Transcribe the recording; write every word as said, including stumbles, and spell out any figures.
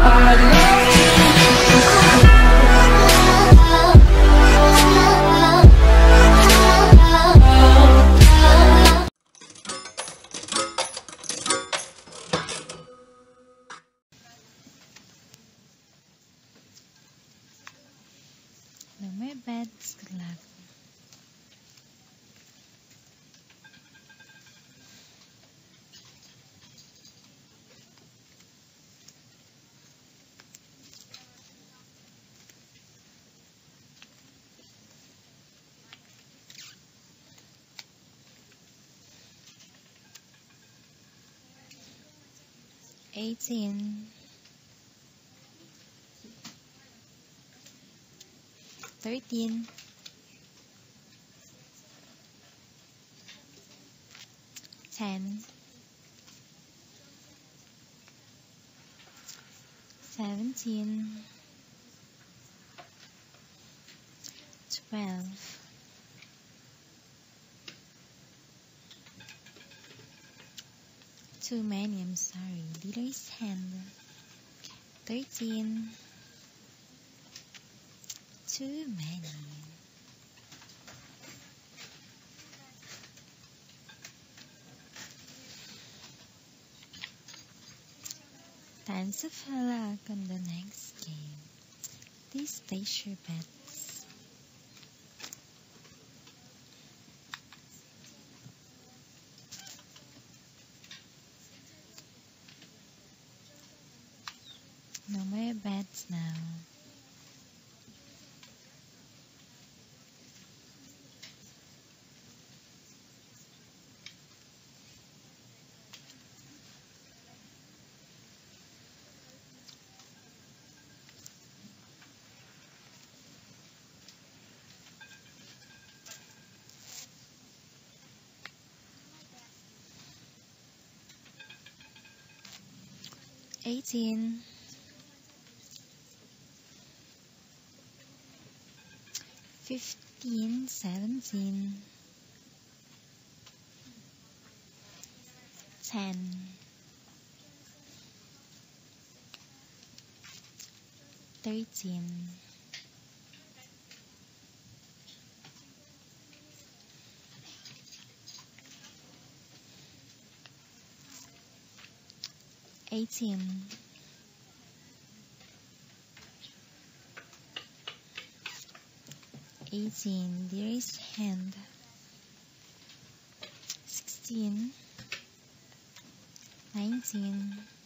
No more beds. Good luck. Eighteen. Thirteen. Ten. Seventeen. Twelve. Too many, I'm sorry. Leader's hand. Thirteen. Too many. Tons of luck on the next game. Please place your bets. No more bets now. Eighteen. Fifteen. Seventeen. Ten. Thirteen. Eighteen. Eighteen. Dearest hand. Sixteen. Nineteen.